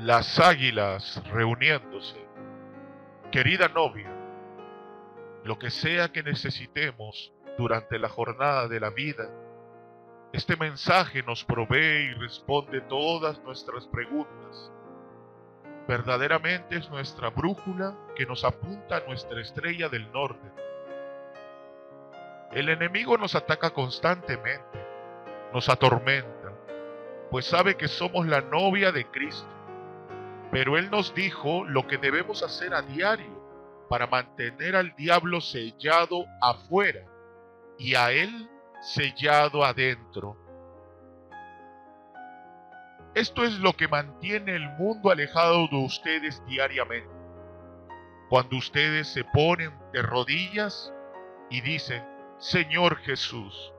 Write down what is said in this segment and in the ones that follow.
Las águilas reuniéndose. Querida novia, lo que sea que necesitemos durante la jornada de la vida, este mensaje nos provee y responde todas nuestras preguntas. Verdaderamente es nuestra brújula que nos apunta a nuestra estrella del norte. El enemigo nos ataca constantemente, nos atormenta, pues sabe que somos la novia de Cristo. Pero Él nos dijo lo que debemos hacer a diario para mantener al diablo sellado afuera y a Él sellado adentro. Esto es lo que mantiene el mundo alejado de ustedes diariamente. Cuando ustedes se ponen de rodillas y dicen, Señor Jesús.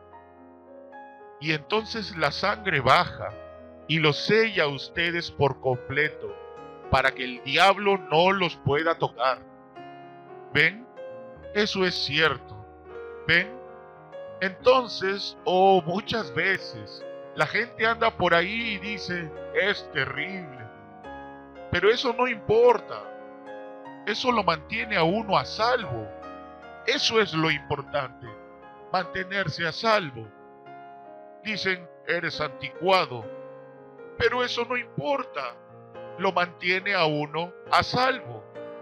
Y entonces la sangre baja y los sella a ustedes por completo, para que el diablo no los pueda tocar. ¿Ven? Eso es cierto. ¿Ven? Entonces, muchas veces, la gente anda por ahí y dice, es terrible. Pero eso no importa. Eso lo mantiene a uno a salvo. Eso es lo importante, mantenerse a salvo. Dicen, eres anticuado. Pero eso no importa, lo mantiene a uno a salvo.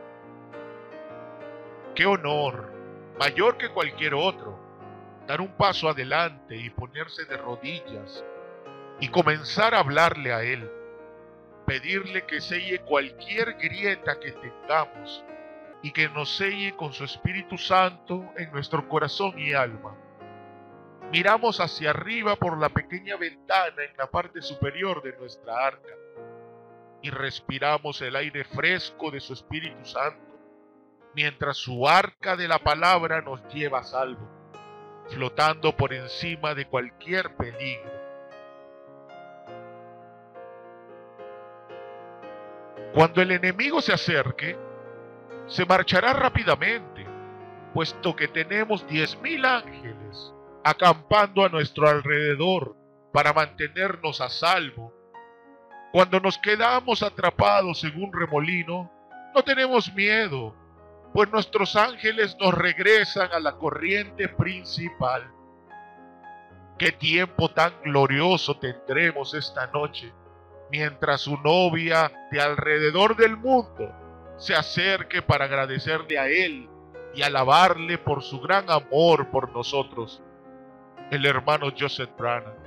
¡Qué honor! Mayor que cualquier otro, dar un paso adelante y ponerse de rodillas y comenzar a hablarle a Él, pedirle que selle cualquier grieta que tengamos y que nos selle con su Espíritu Santo en nuestro corazón y alma. Miramos hacia arriba por la pequeña ventana en la parte superior de nuestra arca y respiramos el aire fresco de su Espíritu Santo, mientras su arca de la palabra nos lleva a salvo, flotando por encima de cualquier peligro. Cuando el enemigo se acerque, se marchará rápidamente, puesto que tenemos 10,000 ángeles acampando a nuestro alrededor para mantenernos a salvo. Cuando nos quedamos atrapados en un remolino, no tenemos miedo, pues nuestros ángeles nos regresan a la corriente principal. ¡Qué tiempo tan glorioso tendremos esta noche, mientras su novia de alrededor del mundo se acerque para agradecerle a Él y alabarle por su gran amor por nosotros! El hermano Joseph Branham.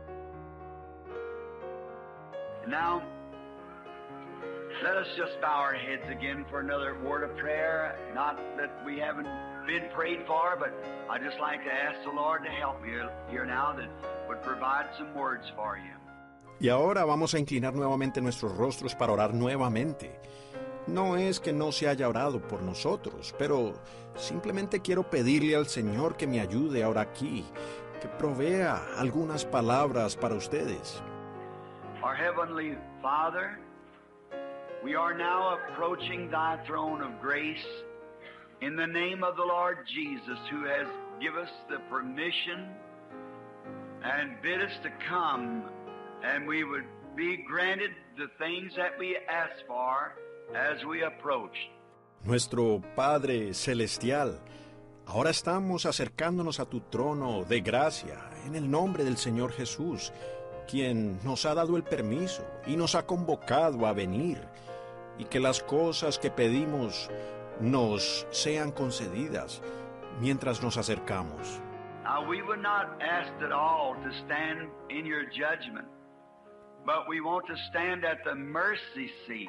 Now, let us just bow our heads again for another word of prayer. Not that we haven't been prayed for, but I just like to ask the Lord to help me here now, that would provide some words for you. Y ahora vamos a inclinar nuevamente nuestros rostros para orar nuevamente. No es que no se haya orado por nosotros, pero simplemente quiero pedirle al Señor que me ayude ahora aquí, que provea algunas palabras para ustedes. Our Heavenly Father, we are now approaching Thy throne of grace in the name of the Lord Jesus, who has given us the permission and bid us to come, and we would be granted the things that we ask for as we approach. Nuestro Padre Celestial, ahora estamos acercándonos a tu trono de gracia en el nombre del Señor Jesús, quien nos ha dado el permiso y nos ha convocado a venir, y que las cosas que pedimos nos sean concedidas mientras nos acercamos. Now, we were not asked at all to stand in your judgment, but we want to stand at the mercy seat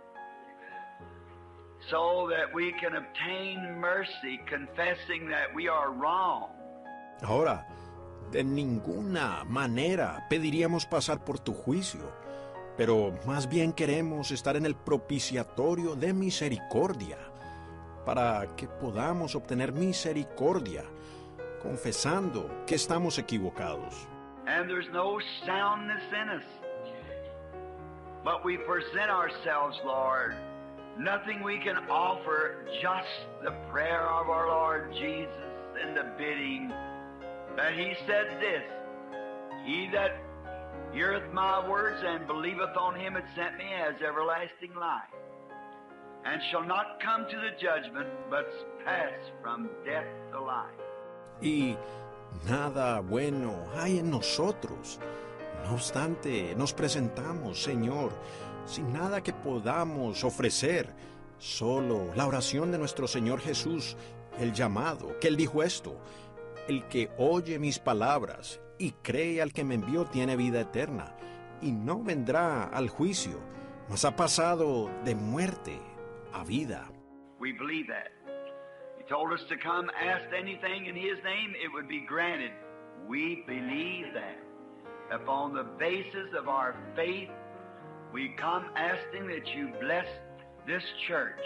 so that we can obtain mercy, confessing that we are wrong. Ahora, de ninguna manera pediríamos pasar por tu juicio, pero más bien queremos estar en el propiciatorio de misericordia, para que podamos obtener misericordia, confesando que estamos equivocados. And there's no soundness in us, but we present ourselves, Lord. Nothing we can offer, just the prayer of our Lord Jesus and the bidding that He said this, He that heareth my words and believeth on him that sent me has everlasting life, and shall not come to the judgment, but pass from death to life. Y nada bueno hay en nosotros. No obstante, nos presentamos, Señor, sin nada que podamos ofrecer, solo la oración de nuestro Señor Jesús, el llamado, que Él dijo esto: el que oye mis palabras y cree al que me envió tiene vida eterna, y no vendrá al juicio, mas ha pasado de muerte a vida. We believe that. He told us to come ask anything in his name, it would be granted. We believe that. Upon the basis of our faith, we come asking that you bless this church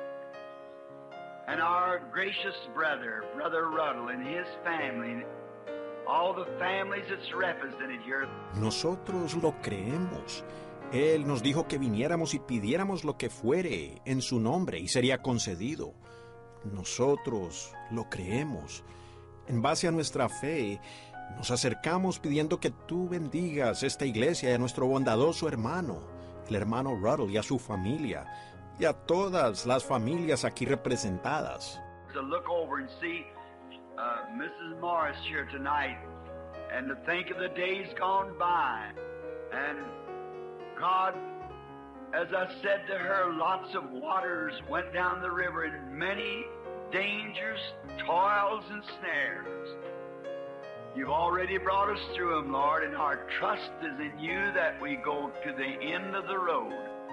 and our gracious brother, Brother Ruddle, and his family, all the families that's represented here. Nosotros lo creemos. Él nos dijo que viniéramos y pidiéramos lo que fuere en su nombre y sería concedido. Nosotros lo creemos. En base a nuestra fe, nos acercamos pidiendo que tú bendigas esta iglesia y a nuestro bondadoso hermano, el hermano Ruddle, y a su familia, y a todas las familias aquí representadas. To look over and see Mrs. Morris here tonight, and to think of the days gone by. And God, as I said to her, lots of waters went down the river, and many dangers, toils, and snares. You've already brought us through them, Lord, and our trust is in you that we go to the end of the road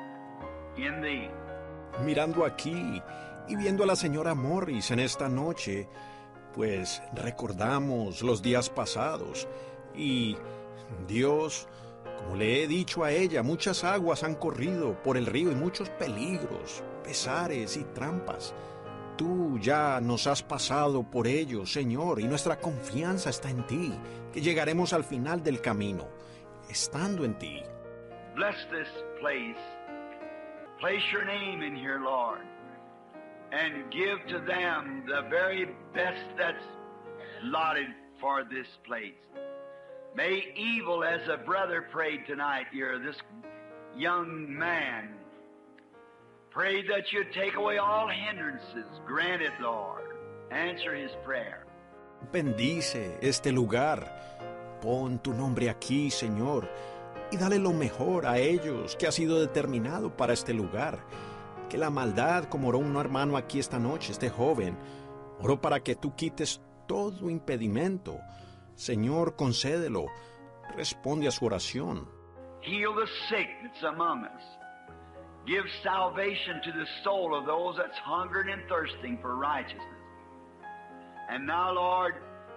in thee. Mirando aquí y viendo a la señora Morris en esta noche, pues recordamos los días pasados y Dios, como le he dicho a ella, muchas aguas han corrido por el río y muchos peligros, pesares y trampas. Tú ya nos has pasado por ellos, Señor, y nuestra confianza está en ti, que llegaremos al final del camino, estando en ti. Bless this place. Place your name in here, Lord, and give to them the very best that's allotted for this place. May evil, as a brother prayed tonight here, this young man, pray that you'd take away all hindrances. Grant it, Lord. Answer his prayer. Bendice este lugar. Pon tu nombre aquí, Señor, y dale lo mejor a ellos que ha sido determinado para este lugar. Que la maldad, como oró un hermano aquí esta noche, este joven, oró para que tú quites todo impedimento. Señor, concédelo. Responde a su oración. Heal the sick that's among us. Give salvation to the soul of those that's hungering and thirsting for righteousness. And now, Lord,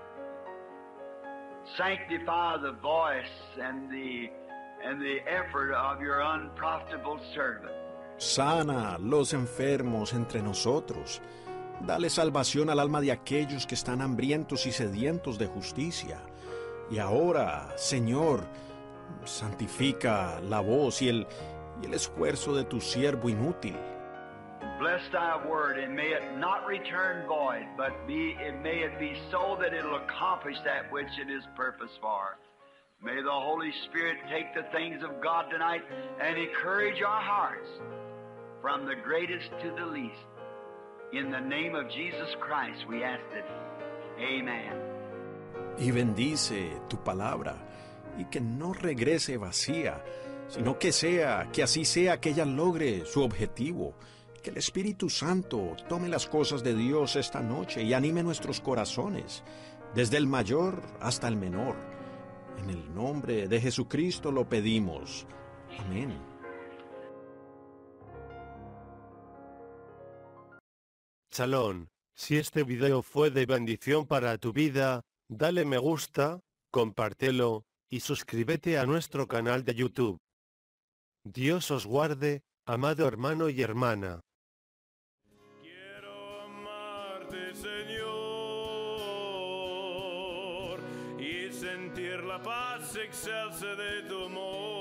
sanctify the voice and the effort of your unprofitable servant. Sana los enfermos entre nosotros. Dale salvación al alma de aquellos que están hambrientos y sedientos de justicia. Y ahora, Señor, santifica la voz y el esfuerzo de tu siervo inútil. Bless thy word, and may it not return void, but may it be so that it'll accomplish that which it is purposed for. May the Holy Spirit take the things of God tonight and encourage our hearts from the greatest to the least. In the name of Jesus Christ we ask it. Amen. Y bendice tu palabra, y que no regrese vacía, sino que así sea que ella logre su objetivo. Que el Espíritu Santo tome las cosas de Dios esta noche y anime nuestros corazones, desde el mayor hasta el menor. En el nombre de Jesucristo lo pedimos. Amén. Shalom. Si este video fue de bendición para tu vida, dale me gusta, compártelo, y suscríbete a nuestro canal de YouTube. Dios os guarde, amado hermano y hermana. Quiero amarte, Señor, y sentir la paz excelsa de tu amor.